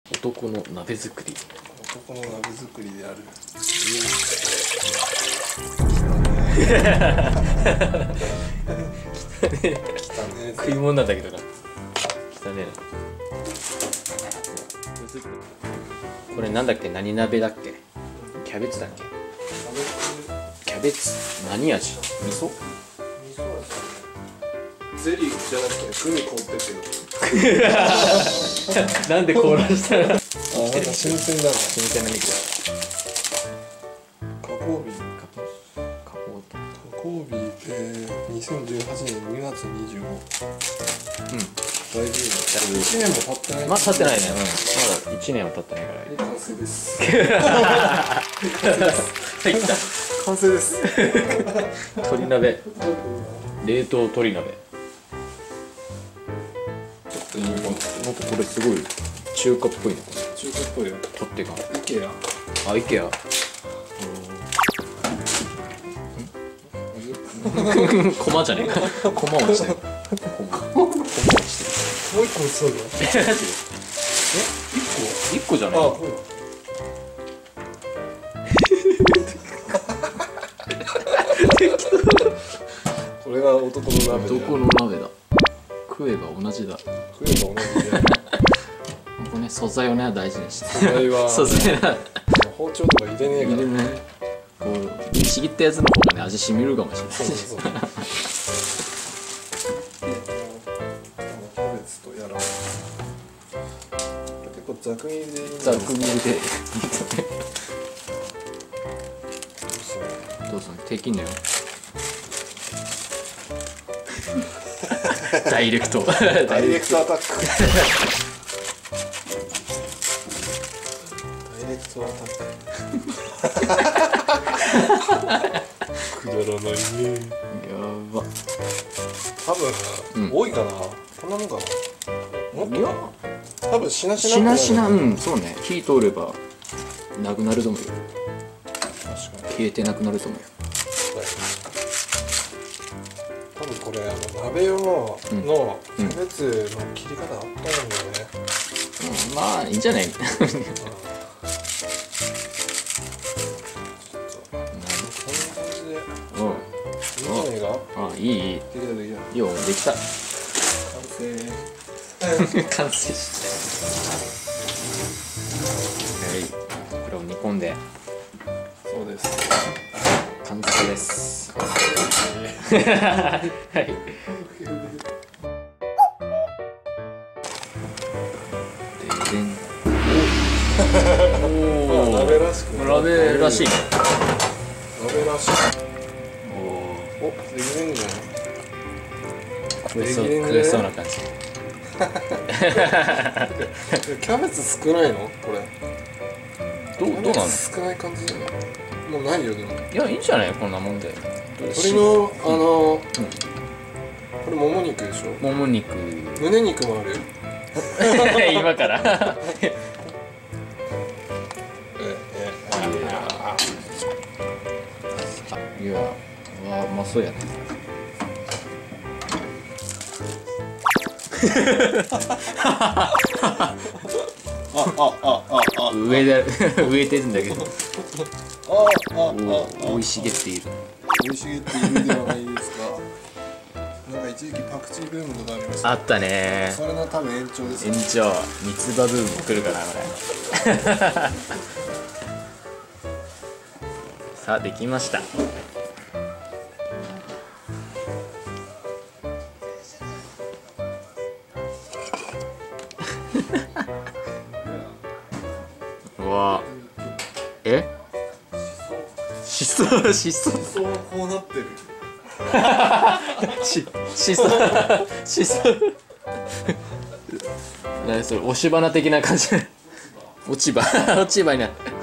男の鍋作り。 男の鍋作りである。汚ねえ。 食い物なんだけどな。汚ねえな。これなんだっけ、何鍋だっけ。キャベツだっけ。キャベツ何味？味噌？ ゼリーじゃなくてグミ凍ってるけど。 なんで凍らしたら。あ、なんか新鮮だな。 新鮮な肉だ。 加工日。加工日2018年2月25。だいぶ1年も経ってない。 まだ経ってないね。まだ1年は経ってないから。 完成です。 入った。 完成です。 鶏鍋。冷凍鶏鍋。 ちょっと煮込んで。 なんかこれすごい中華っぽいね。 中華っぽいよ。 取っ手が。 イケア。 あ、イケア。コマじゃねえか。コマ落ちてる。コマ落ちてる。 もう一個落ちそうだよ。 一個じゃない。 あ、これ。これが男の鍋。 男の鍋だ。食えば同じだ。 食えば同じで。 ここね、素材をね大事にして。 素材は素材は包丁とか入れねえから。 入れない。こうちぎったやつの方がね味しみるかもしれない。 そうそうそう。キャベツとやら。結構ざく切りでいいんざく切りで。どうぞできんのよ。ダイレクト。 ダイレクトアタック。ダイレクトアタック。くだらないね。 やば。 多分、多いかな。こんなもんかな。もっといや、 多分しなしな。 しなしな、うん、そうね。火通ればなくなると思うよ。 確かに。 消えてなくなると思うよ。 多分これ鍋用のキャベツの切り方あったんだよね。 まあいいんじゃない。 こんな感じで。 うん。 いいんじゃないか。 あ、いいいい。 できたできた。 いいよ、できた。 完成。 完成した。はい、これを煮込んでそうです。 完成です。はい。ででん。おお。 鍋らしく。 鍋らしいね。 鍋らしい。 おお。 お、できるんじゃない。 食えそうな感じ。 キャベツ少ないのこれ。 どうなの？ 少ない感じじゃない。もうないよでも。 いや、いいんじゃない、こんなもんで。 鶏のこれもも肉でしょ。 もも肉。 胸肉もあるよ。 今から。いや、わ、うまそうやね。上で植えてるんだけど。生い茂っている。 生い茂っているではないですか。なんか一時期パクチーブームとかありました。 あったね。 それの多分延長です。 延長、三つ葉ブーム来るかな、これ。さあ、できました。うわ。え？しそはこうなってる。 しそ何それ、押し花的な感じ。落ち葉になって。